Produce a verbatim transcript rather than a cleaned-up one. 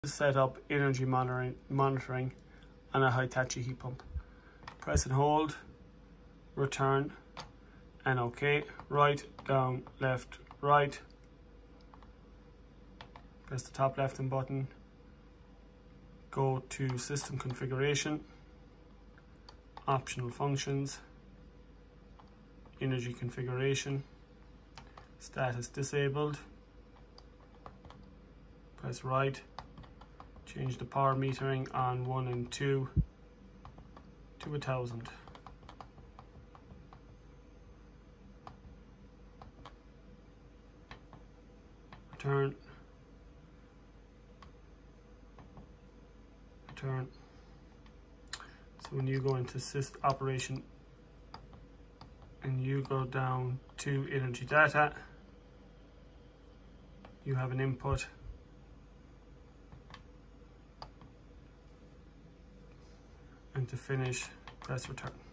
Set up energy monitoring, monitoring on a Hitachi heat pump. Press and hold, return, and OK. Right, down, left, right. Press the top left button. Go to system configuration, optional functions, energy configuration, status disabled. Press right. Change the power metering on one and two to a thousand. Return. Return. So when you go into sys operation and you go down to energy data, you have an input. And to finish, press return.